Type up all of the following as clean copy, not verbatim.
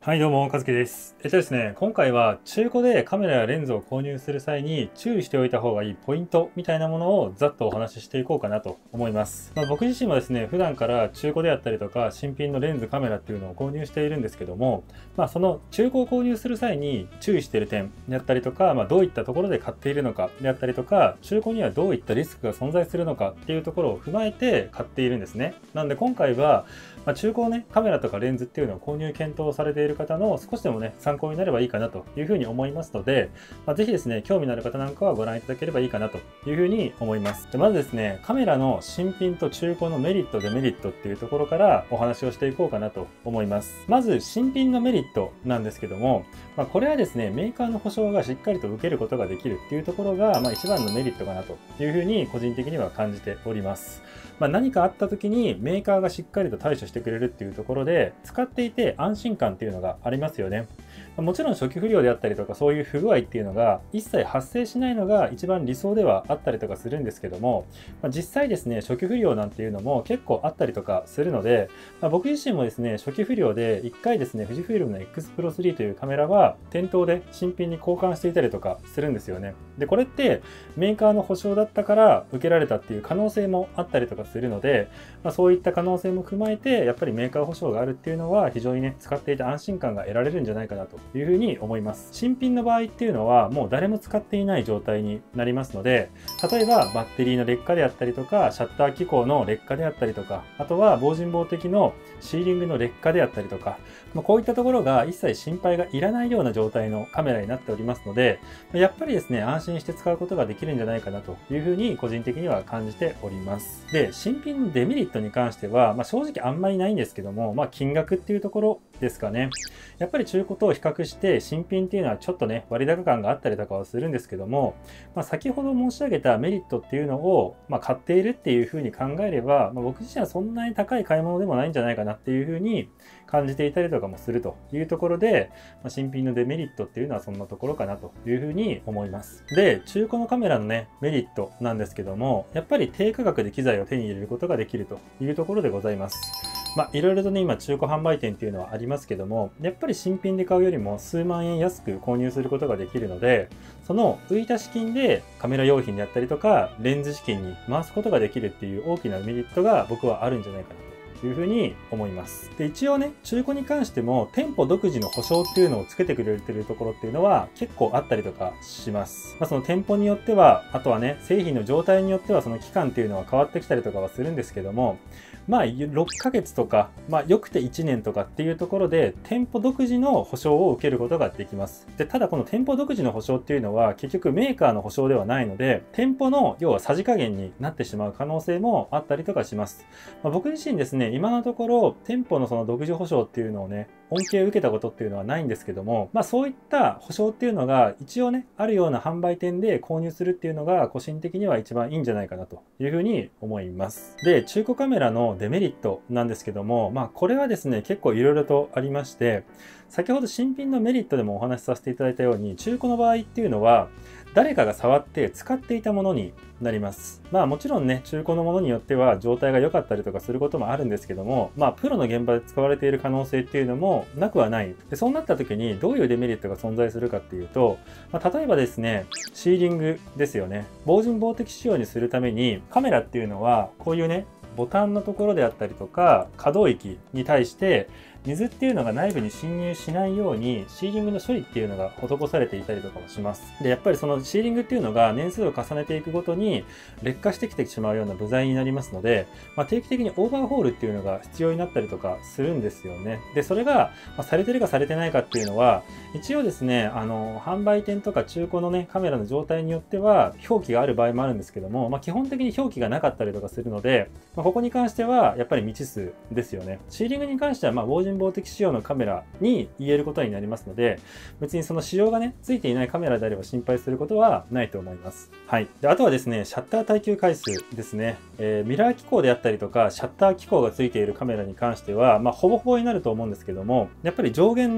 はい、どうも、和樹です。ですね、今回は中古でカメラやレンズを購入する際に注意しておいた方がいいポイントみたいなものをざっとお話ししていこうかなと思います。僕自身もですね、普段から中古であったりとか新品のレンズカメラっていうのを購入しているんですけども、その中古を購入する際に注意している点であったりとか、どういったところで買っているのかであったりとか、中古にはどういったリスクが存在するのかっていうところを踏まえて買っているんですね。なんで今回は中古ね、カメラとかレンズっていうのを購入検討されている方の少しでもね、参考になればいいかなというふうに思いますので、ぜひですね、興味のある方なんかはご覧いただければいいかなというふうに思います。でまずですね、カメラの新品と中古のメリット、デメリットっていうところからお話をしていこうかなと思います。まず、新品のメリットなんですけども、これはですね、メーカーの保証がしっかりと受けることができるっていうところが、一番のメリットかなというふうに個人的には感じております。何かあった時にメーカーがしっかりと対処してくれるっていうところで、使っていて安心感っていうのがありますよね。もちろん初期不良であったりとかそういう不具合っていうのが一切発生しないのが一番理想ではあったりとかするんですけども、実際ですね、初期不良なんていうのも結構あったりとかするので、僕自身もですね、初期不良で1回ですね、富士フイルムの X Pro 3というカメラは店頭で新品に交換していたりとかするんですよね。で、これってメーカーの保証だったから受けられたっていう可能性もあったりとかするので、そういった可能性も踏まえて、やっぱりメーカー保証があるっていうのは非常にね、使っていて安心感が得られるんじゃないかなというふうに思います。新品の場合っていうのはもう誰も使っていない状態になりますので、例えばバッテリーの劣化であったりとか、シャッター機構の劣化であったりとか、あとは防塵防滴のシーリングの劣化であったりとか、こういったところが一切心配がいらないような状態のカメラになっておりますので、やっぱりですね、安心して使うことができるんじゃないかなというふうに個人的には感じております。で、新品のデメリットに関しては、正直あんまりないんですけども、金額っていうところですかね。やっぱり中古と比較して新品っていうのはちょっとね、割高感があったりとかはするんですけども、先ほど申し上げたメリットっていうのを、買っているっていうふうに考えれば、僕自身はそんなに高い買い物でもないんじゃないかなっていうふうに感じていたりとかもするというところで、新品のデメリットっていうのはそんなところかなというふうに思います。で、中古のカメラのね、メリットなんですけども、やっぱり低価格で機材を手に入れることができるというところでございます。いろいろとね、今中古販売店っていうのはありますけども、やっぱり新品で買うよりも数万円安く購入することができるので、その浮いた資金でカメラ用品であったりとか、レンズ資金に回すことができるっていう大きなメリットが僕はあるんじゃないかなというふうに思います。で、一応ね、中古に関しても店舗独自の保証っていうのをつけてくれてるところっていうのは結構あったりとかします。その店舗によっては、あとはね、製品の状態によってはその期間っていうのは変わってきたりとかはするんですけども、6ヶ月とか、よくて1年とかっていうところで、店舗独自の保証を受けることができます。で、ただこの店舗独自の保証っていうのは、結局メーカーの保証ではないので、店舗の要はさじ加減になってしまう可能性もあったりとかします。僕自身ですね、今のところ、店舗のその独自保証っていうのをね、恩恵を受けたことっていうのはないんですけども、そういった保証っていうのが一応ね、あるような販売店で購入するっていうのが個人的には一番いいんじゃないかなというふうに思います。で、中古カメラのデメリットなんですけども、これはですね、結構いろいろとありまして、先ほど新品のメリットでもお話しさせていただいたように、中古の場合っていうのは、誰かが触って使っていたものになります。もちろんね、中古のものによっては状態が良かったりとかすることもあるんですけども、プロの現場で使われている可能性っていうのもなくはない。で、そうなった時にどういうデメリットが存在するかっていうと、例えばですね、シーリングですよね。防塵防滴仕様にするために、カメラっていうのは、こういうね、ボタンのところであったりとか、可動域に対して、水っていうのが内部に侵入しないようにシーリングの処理っていうのが施されていたりとかもします。で、やっぱりそのシーリングっていうのが年数を重ねていくごとに劣化してきてしまうような部材になりますので、定期的にオーバーホールっていうのが必要になったりとかするんですよね。で、それが、されてるかされてないかっていうのは、一応ですね、販売店とか中古のね、カメラの状態によっては表記がある場合もあるんですけども、基本的に表記がなかったりとかするので、ここに関してはやっぱり未知数ですよね。シーリングに関しては防塵防滴仕様のカメラに言えることになりますので、別にその仕様がね、ついていないカメラであれば心配することはないと思います。はい。で、あとはですね、シャッター耐久回数ですね。ミラー機構であったりとか、シャッター機構がついているカメラに関しては、ほぼほぼになると思うんですけども、やっぱり上限の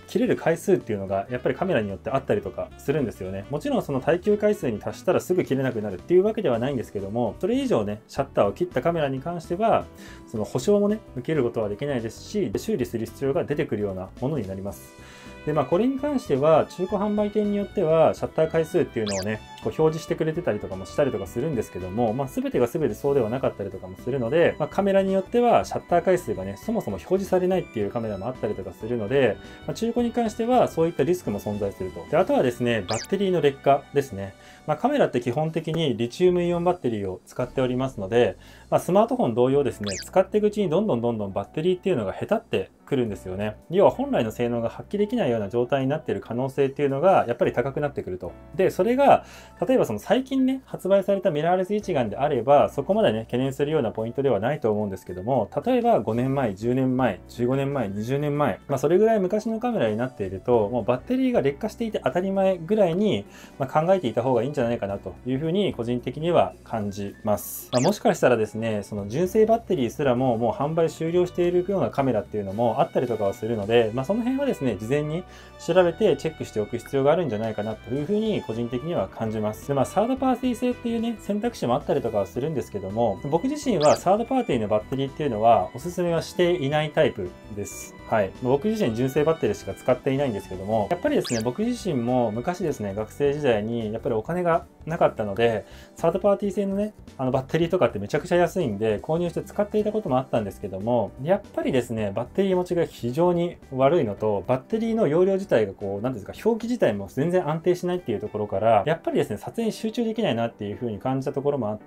切れる回数っていうのがやっぱりカメラによってあったりとかするんですよね。もちろんその耐久回数に達したらすぐ切れなくなるっていうわけではないんですけども、それ以上ね、シャッターを切ったカメラに関しては、その保証もね、受けることはできないですし、修理する必要が出てくるようなものになります。で、これに関しては、中古販売店によっては、シャッター回数っていうのをね、こう表示してくれてたりとかもしたりとかするんですけども、全てが全てそうではなかったりとかもするので、カメラによっては、シャッター回数がね、そもそも表示されないっていうカメラもあったりとかするので、中古に関しては、そういったリスクも存在すると。で、あとはですね、バッテリーの劣化ですね。カメラって基本的にリチウムイオンバッテリーを使っておりますので、スマートフォン同様ですね、使っていくうちにどんどんバッテリーっていうのがへたってくるんですよね。要は本来の性能が発揮できないような状態になっている可能性っていうのがやっぱり高くなってくると。で、それが、例えばその最近ね、発売されたミラーレス一眼であれば、そこまでね、懸念するようなポイントではないと思うんですけども、例えば5年前、10年前、15年前、20年前、それぐらい昔のカメラになっていると、もうバッテリーが劣化していて当たり前ぐらいに、考えていた方がいいんじゃないかなというふうに個人的には感じます。もしかしたらですね、その純正バッテリーすらももう販売終了しているようなカメラっていうのもあったりとかはするので、その辺はですね、事前に調べてチェックしておく必要があるんじゃないかなというふうに個人的には感じます。で、サードパーティー製っていうね、選択肢もあったりとかはするんですけども、僕自身はサードパーティーのバッテリーっていうのはおすすめはしていないタイプです。はい。僕自身純正バッテリーしか使っていないんですけども、やっぱりですね、僕自身も昔ですね、学生時代にやっぱりお金がなかったので、サードパーティー製のね、バッテリーとかってめちゃくちゃ安いんで、購入して使っていたこともあったんですけども、やっぱりですね、バッテリー持ちが非常に悪いのと、バッテリーの容量自体がこう、なんですか、表記自体も全然安定しないっていうところから、やっぱりですね、撮影に集中できないなっていう風に感じたところもあって、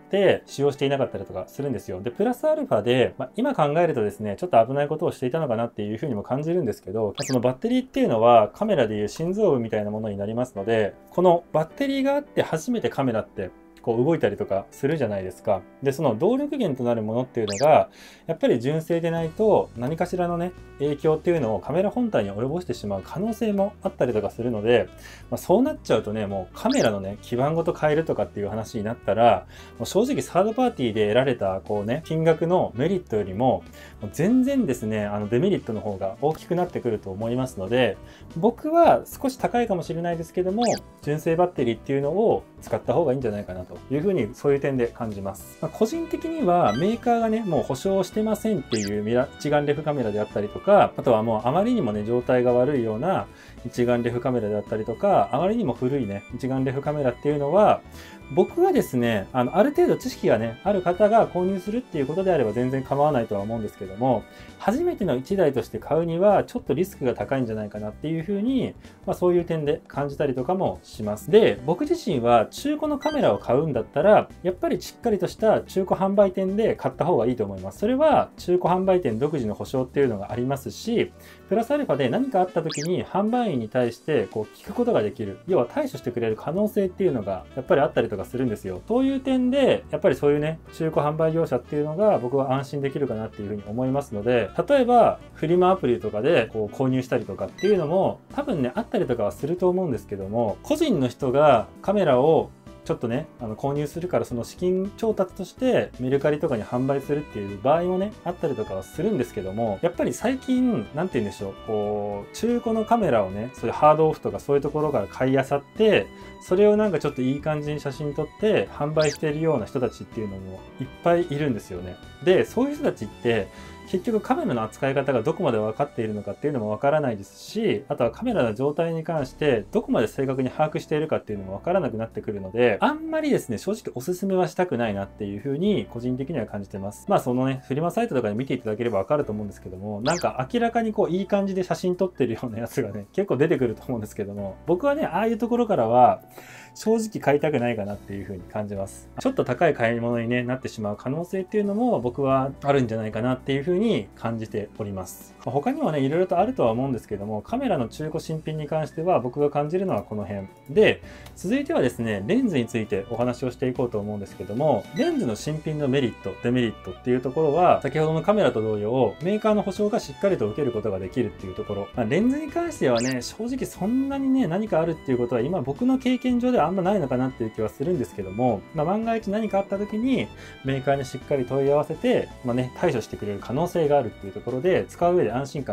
使用していなかったりとかするんですよ。で、プラスアルファで、今考えるとですね、ちょっと危ないことをしていたのかなっていう風にも感じるんですけど、そのバッテリーっていうのはカメラでいう心臓部みたいなものになりますので、このバッテリーがあって初めてカメラってこう動いたりとかするじゃないですか。で、その動力源となるものっていうのが、やっぱり純正でないと何かしらのね、影響っていうのをカメラ本体に及ぼしてしまう可能性もあったりとかするので、そうなっちゃうとね、もうカメラのね、基板ごと変えるとかっていう話になったら、もう正直サードパーティーで得られたこうね、金額のメリットよりも、全然ですね、デメリットの方が大きくなってくると思いますので、僕は少し高いかもしれないですけども、純正バッテリーっていうのを使った方がいいんじゃないかなというふうに、そういう点で感じます。個人的にはメーカーがね、もう保証してませんっていう一眼レフカメラであったりとか、あとはもうあまりにもね、状態が悪いような一眼レフカメラであったりとか、あまりにも古いね、一眼レフカメラっていうのは、僕はですね、ある程度知識がね、ある方が購入するっていうことであれば全然構わないとは思うんですけども、初めての1台として買うにはちょっとリスクが高いんじゃないかなっていうふうに、そういう点で感じたりとかもします。で、僕自身は中古のカメラを買うんだったら、やっぱりしっかりとした中古販売店で買った方がいいと思います。それは中古販売店独自の保証っていうのがありますし、プラスアルファで何かあった時に販売員に対してこう聞くことができる。要は対処してくれる可能性っていうのがやっぱりあったりとかするんですよ。そういう点で、やっぱりそういうね、中古販売業者っていうのが僕は安心できるかなっていうふうに思いますので、例えばフリマアプリとかでこう購入したりとかっていうのも多分ね、あったりとかはすると思うんですけども、個人の人がカメラをちょっとね、購入するからその資金調達としてメルカリとかに販売するっていう場合もね、あったりとかはするんですけども、やっぱり最近、なんて言うんでしょう、こう、中古のカメラをね、そういうハードオフとかそういうところから買い漁って、それをなんかちょっといい感じに写真撮って販売しているような人たちっていうのもいっぱいいるんですよね。で、そういう人たちって、結局カメラの扱い方がどこまで分かっているのかっていうのも分からないですし、あとはカメラの状態に関してどこまで正確に把握しているかっていうのも分からなくなってくるので、あんまりですね、正直おすすめはしたくないなっていうふうに個人的には感じてます。そのね、フリマサイトとかで見ていただければ分かると思うんですけども、なんか明らかにこういい感じで写真撮ってるようなやつがね、結構出てくると思うんですけども、僕はね、ああいうところからは正直買いたくないかなっていうふうに感じます。ちょっと高い買い物に、ね、なってしまう可能性っていうのも僕はあるんじゃないかなっていうふうに感じております。他にもね、いろいろとあるとは思うんですけども、カメラの中古新品に関しては僕が感じるのはこの辺。で、続いてはですね、レンズについてお話をしていこうと思うんですけども、レンズの新品のメリット、デメリットっていうところは、先ほどのカメラと同様、メーカーの保証がしっかりと受けることができるっていうところ。レンズに関してはね、正直そんなにね、何かあるっていうことは今僕の経験上ではあんまないのかなっていう気はするんですけども、万が一何かあった時にメーカーにしっかり問い合わせて、対処してくれる可能性があるっていうところで、使う上で安心感が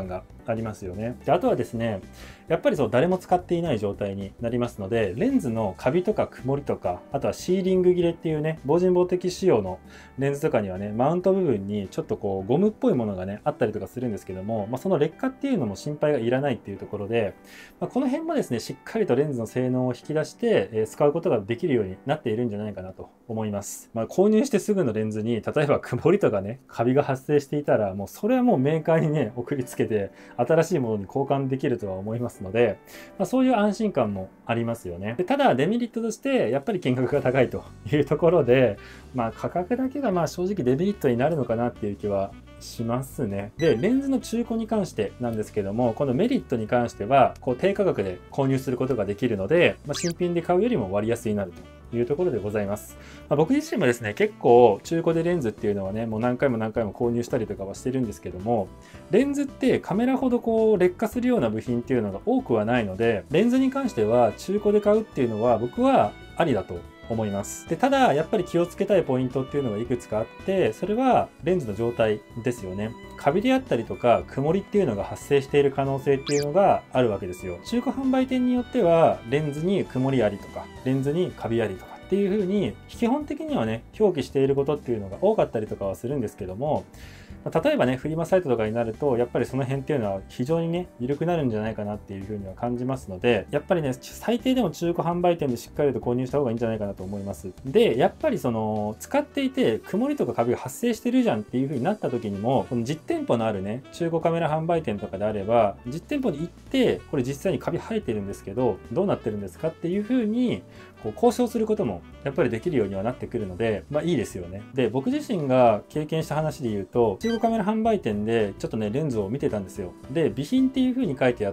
ありますよね。で、あとはですね、やっぱりそう誰も使っていない状態になりますので、レンズのカビとか曇りとか、あとはシーリング切れっていうね、防塵防滴仕様のレンズとかにはね、マウント部分にちょっとこうゴムっぽいものがね、あったりとかするんですけども、その劣化っていうのも心配がいらないっていうところで、この辺もですね、しっかりとレンズの性能を引き出して、使うことができるようになっているんじゃないかなと思います。購入してすぐのレンズに、例えば曇りとかね、カビが発生していたら、もうそれはもうメーカーにね、送りつけて、新しいものに交換できるとは思いますので、そういう安心感もありますよね。で、ただデメリットとして、やっぱり金額が高いというところで、価格だけが正直デメリットになるのかなっていう気はしますね。で、レンズの中古に関してなんですけども、このメリットに関しては、低価格で購入することができるので、新品で買うよりも割安になるというところでございます。僕自身もですね、結構中古でレンズっていうのはね、もう何回も購入したりとかはしてるんですけども、レンズってカメラほど劣化するような部品っていうのが多くはないので、レンズに関しては中古で買うっていうのは僕はありだと思います。で、ただ、やっぱり気をつけたいポイントっていうのがいくつかあって、それはレンズの状態ですよね。カビであったりとか、曇りっていうのが発生している可能性っていうのがあるわけですよ。中古販売店によっては、レンズに曇りありとか、レンズにカビありとかっていう風に、基本的にはね、表記していることっていうのが多かったりとかはするんですけども、例えばね、フリマサイトとかになると、やっぱりその辺っていうのは非常にね、緩くなるんじゃないかなっていうふうには感じますので、やっぱりね、最低でも中古販売店でしっかりと購入した方がいいんじゃないかなと思います。で、やっぱり使っていて、曇りとかカビが発生してるじゃんっていうふうになった時にも、この実店舗のあるね、中古カメラ販売店とかであれば、実店舗に行って、これ実際にカビ生えてるんですけど、どうなってるんですかっていうふうに、交渉することもやっぱりできるようにはなってくるので、いいですよね。で、僕自身が経験した話で言うと、中古カメラ販売店でちょっとね、レンズを見てたんですよ。で、備品っていう風に書いてあって、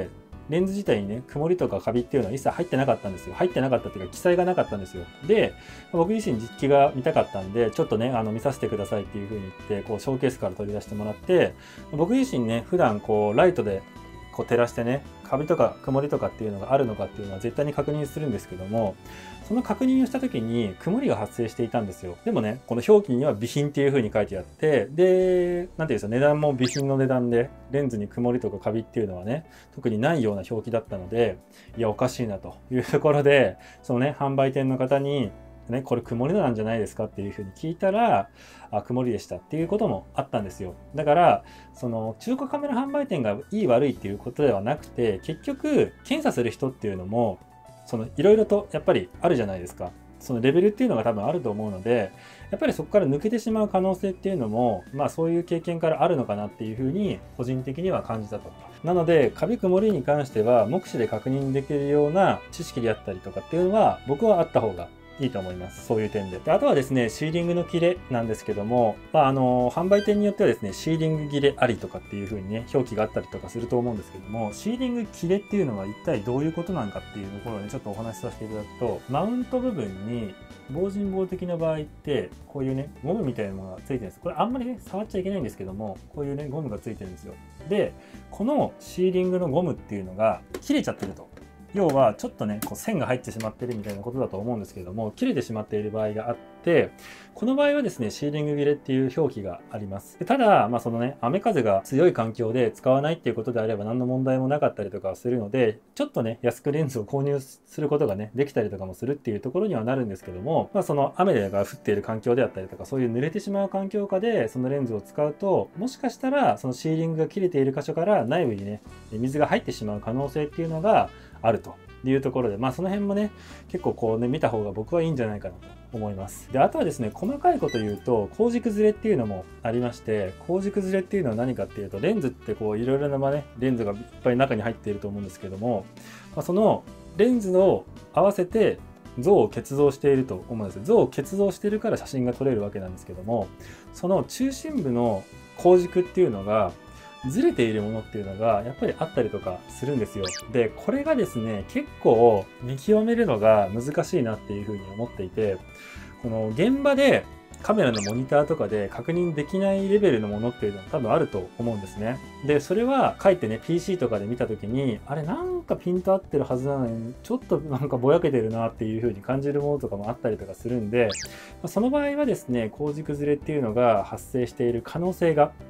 レンズ自体にね、曇りとかカビっていうのは一切入ってなかったんですよ。入ってなかったっていうか、記載がなかったんですよ。で、僕自身実機が見たかったんで、ちょっとね、見させてくださいっていう風に言って、ショーケースから取り出してもらって、僕自身ね、普段ライトで照らしてね、カビとか曇りとかっていうのがあるのかっていうのは絶対に確認するんですけども、その確認をした時に曇りが発生していたんですよ。でもね、この表記には備品っていう風に書いてあって、で、なんていうんですか、値段も備品の値段で、レンズに曇りとかカビっていうのはね、特にないような表記だったので、いや、おかしいなというところで、そのね、販売店の方に、ね、これ曇りなんじゃないですかっていうふうに聞いたら、曇りでしたっていうこともあったんですよ。だから、中古カメラ販売店がいい悪いっていうことではなくて、結局、検査する人っていうのも、いろいろとやっぱりあるじゃないですか。そのレベルっていうのが多分あると思うので、やっぱりそこから抜けてしまう可能性っていうのも、そういう経験からあるのかなっていうふうに、個人的には感じたと。なので、カビ曇りに関しては、目視で確認できるような知識であったりとかっていうのは、僕はあった方がいいと思います。そういう点で。あとはですね、シーリングの切れなんですけども、販売店によってはですね、シーリング切れありとかっていう風にね、表記があったりとかすると思うんですけども、シーリング切れっていうのは一体どういうことなのかっていうところをね、ちょっとお話しさせていただくと、マウント部分に防塵防滴の場合って、こういうね、ゴムみたいなものがついてるんです。これあんまりね、触っちゃいけないんですけども、こういうね、ゴムがついてるんですよ。で、このシーリングのゴムっていうのが切れちゃってると。要はちょっとね、線が入ってしまってるみたいなことだと思うんですけれども、切れてしまっている場合があって、この場合はですね、シーリング切れっていう表記があります。でただ、そのね、雨風が強い環境で使わないっていうことであれば何の問題もなかったりとかするので、ちょっとね、安くレンズを購入することがね、できたりとかもするっていうところにはなるんですけども、その雨が降っている環境であったりとか、そういう濡れてしまう環境下でそのレンズを使うと、もしかしたらそのシーリングが切れている箇所から内部にね、水が入ってしまう可能性っていうのがあると。いうところで、その辺もね、結構見た方が僕はいいんじゃないかなと思います。で、あとはですね、細かいこと言うと、光軸ずれっていうのもありまして、光軸ずれっていうのは何かっていうと、レンズっていろいろなね、レンズがいっぱい中に入っていると思うんですけども、そのレンズを合わせて像を結像していると思うんですよ。像を結像しているから写真が撮れるわけなんですけども、その中心部の光軸っていうのが、ずれているものっていうのがやっぱりあったりとかするんですよ。で、これがですね、結構見極めるのが難しいなっていうふうに思っていて、この現場でカメラのモニターとかで確認できないレベルのものっていうのは多分あると思うんですね。で、それは書いてね、PC とかで見た時に、あれなんかピント合ってるはずなのに、ちょっとなんかぼやけてるなっていう風に感じるものとかもあったりとかするんで、その場合はですね、光軸ずれっていうのが発生している可能性が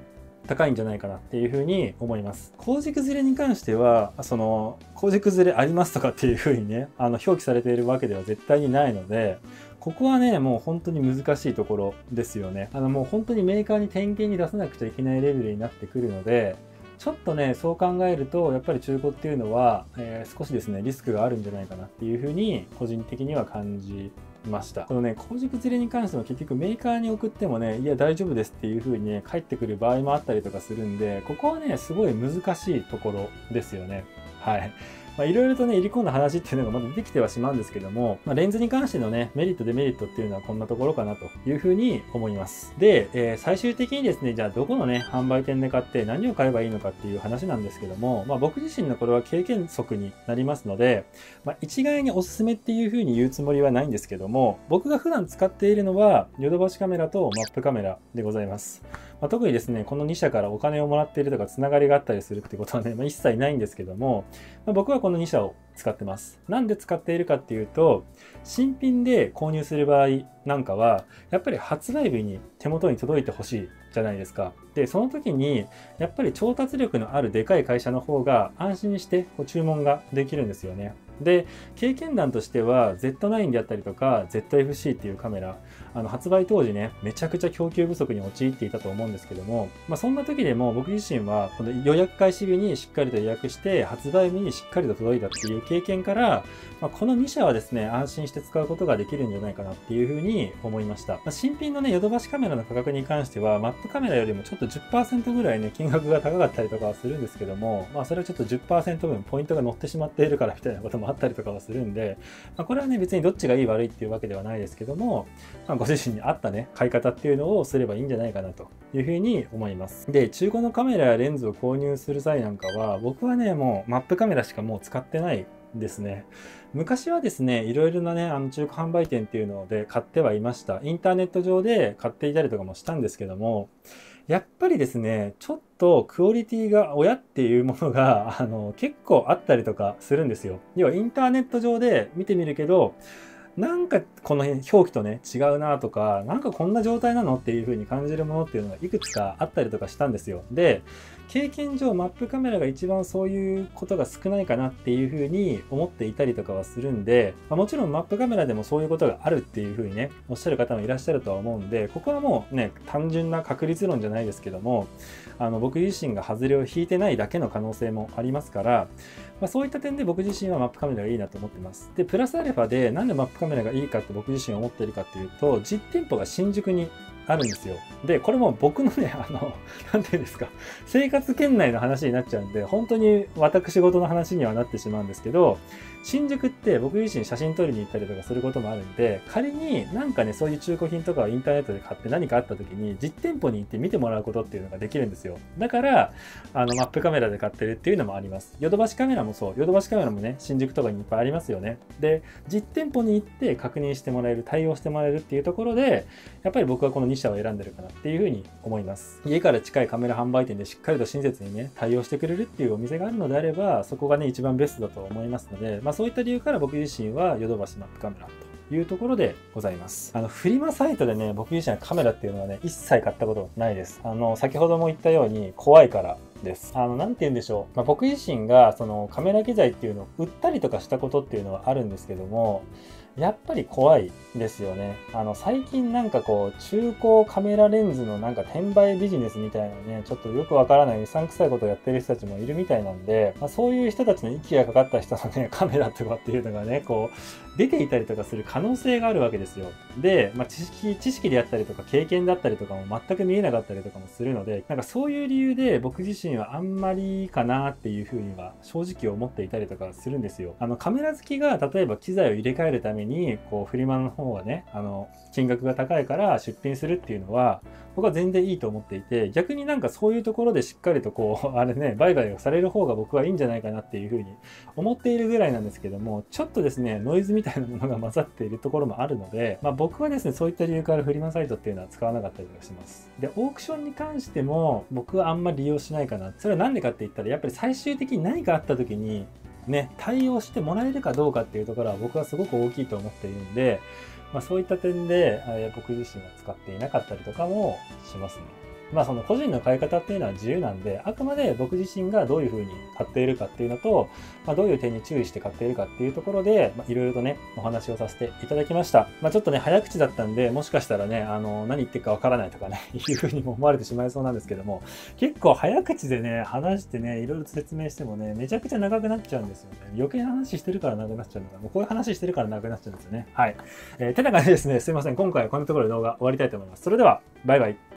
高いんじゃないかなっていうふうに思います。工事崩れに関しては、工事崩れありますとかっていうふうにね、表記されているわけでは絶対にないので、ここはね、もう本当に難しいところですよね。もう本当にメーカーに点検に出さなくちゃいけないレベルになってくるので、ちょっとね、そう考えると、やっぱり中古っていうのは、少しですね、リスクがあるんじゃないかなっていうふうに、個人的には感じました。このね、工事崩れに関しても結局メーカーに送ってもね、いや大丈夫ですっていう風にね、返ってくる場合もあったりとかするんで、ここはね、すごい難しいところですよね。はい。いろいろとね、入り込んだ話っていうのがまだ出てきてはしまうんですけども、レンズに関してのね、メリット、デメリットっていうのはこんなところかなというふうに思います。で、最終的にですね、じゃあどこのね、販売店で買って何を買えばいいのかっていう話なんですけども、僕自身のこれは経験則になりますので、一概におすすめっていうふうに言うつもりはないんですけども、僕が普段使っているのは、ヨドバシカメラとマップカメラでございます。特にですね、この2社からお金をもらっているとかつながりがあったりするってことはね、一切ないんですけども、僕はこの2社を使ってます。なんで使っているかっていうと、新品で購入する場合なんかは、やっぱり発売日に手元に届いてほしいじゃないですか。で、その時に、やっぱり調達力のあるでかい会社の方が安心して注文ができるんですよね。で、経験談としては Z9 であったりとか ZFC っていうカメラ、発売当時ね、めちゃくちゃ供給不足に陥っていたと思うんですけども、そんな時でも僕自身はこの予約開始日にしっかりと予約して発売日にしっかりと届いたっていう経験から、この2社はですね、安心して使うことができるんじゃないかなっていうふうに思いました。新品のね、ヨドバシカメラの価格に関しては、マップカメラよりもちょっと 10% ぐらいね、金額が高かったりとかはするんですけども、それはちょっと 10% 分ポイントが乗ってしまっているからみたいなこともあったりとかはするんで、これはね、別にどっちがいい悪いっていうわけではないですけども、ご自身に合ったね、買い方っていうのをすればいいんじゃないかなというふうに思います。で、中古のカメラやレンズを購入する際なんかは、僕はね、もうマップカメラしかもう使ってないですね。昔はですね、いろいろなね、中古販売店っていうので買ってはいました。インターネット上で買っていたりとかもしたんですけども、やっぱりですね、ちょっとクオリティが親っていうものが、結構あったりとかするんですよ。要はインターネット上で見てみるけど、なんかこの辺表記とね違うなとか、なんかこんな状態なのっていう風に感じるものっていうのがいくつかあったりとかしたんですよ。で、経験上マップカメラが一番そういうことが少ないかなっていう風に思っていたりとかはするんで、もちろんマップカメラでもそういうことがあるっていう風にね、おっしゃる方もいらっしゃるとは思うんで、ここはもうね、単純な確率論じゃないですけども、僕自身が外れを引いてないだけの可能性もありますから、そういった点で僕自身はマップカメラがいいなと思ってます。で、プラスアルファでなんでマップカメラがいいかって僕自身思っているかっていうと、実店舗が新宿にあるんですよ。で、これも僕のね、なんていうんですか、生活圏内の話になっちゃうんで、本当に私事の話にはなってしまうんですけど、新宿って僕自身写真撮りに行ったりとかすることもあるんで、仮になんかね、そういう中古品とかをインターネットで買って何かあった時に、実店舗に行って見てもらうことっていうのができるんですよ。だから、マップカメラで買ってるっていうのもあります。ヨドバシカメラもそう。ヨドバシカメラもね、新宿とかにいっぱいありますよね。で、実店舗に行って確認してもらえる、対応してもらえるっていうところで、やっぱり僕はこの2社を選んでるかなっていうふうに思います。家から近いカメラ販売店でしっかりと親切にね、対応してくれるっていうお店があるのであれば、そこがね、一番ベストだと思いますので、そういった理由から僕自身はヨドバシマップカメラというところでございます。フリマサイトでね、僕自身はカメラっていうのはね、一切買ったことないです。先ほども言ったように怖いからです。なんて言うんでしょう。僕自身がそのカメラ機材っていうのを売ったりとかしたことっていうのはあるんですけども、やっぱり怖いですよね。最近なんかこう、中古カメラレンズのなんか転売ビジネスみたいなね、ちょっとよくわからないうさんくさいことをやってる人たちもいるみたいなんで、そういう人たちの息がかかった人のね、カメラとかっていうのがね、こう、出ていたりとかする可能性があるわけですよ。で、知識であったりとか経験だったりとかも全く見えなかったりとかもするので、なんかそういう理由で僕自身はあんまりかなっていうふうには正直思っていたりとかするんですよ。カメラ好きが例えば機材を入れ替えるために、こう、フリマの方がね、金額が高いから出品するっていうのは、僕は全然いいと思っていて、逆になんかそういうところでしっかりとこう、あれね、売買をされる方が僕はいいんじゃないかなっていうふうに思っているぐらいなんですけども、ちょっとですね、ノイズみたいなものが混ざっているところもあるので、僕はですね、そういった理由からフリマサイトっていうのは使わなかったりとかします。で、オークションに関しても僕はあんまり利用しないかな。それはなんでかって言ったら、やっぱり最終的に何かあった時に、ね、対応してもらえるかどうかっていうところは僕はすごく大きいと思っているんで、そういった点で、僕自身は使っていなかったりとかもしますね。 その個人の買い方っていうのは自由なんで、あくまで僕自身がどういう風に買っているかっていうのと、どういう点に注意して買っているかっていうところで、いろいろとね、お話をさせていただきました。ちょっとね、早口だったんで、もしかしたらね、何言ってるかわからないとかね、いう風にも思われてしまいそうなんですけども、結構早口でね、話してね、いろいろと説明してもね、めちゃくちゃ長くなっちゃうんですよね。余計な話してるから長くなっちゃうのか、もうこういう話してるから長くなっちゃうんですよね。はい。てな感じですね、すいません。今回はこんなところで動画終わりたいと思います。それでは、バイバイ。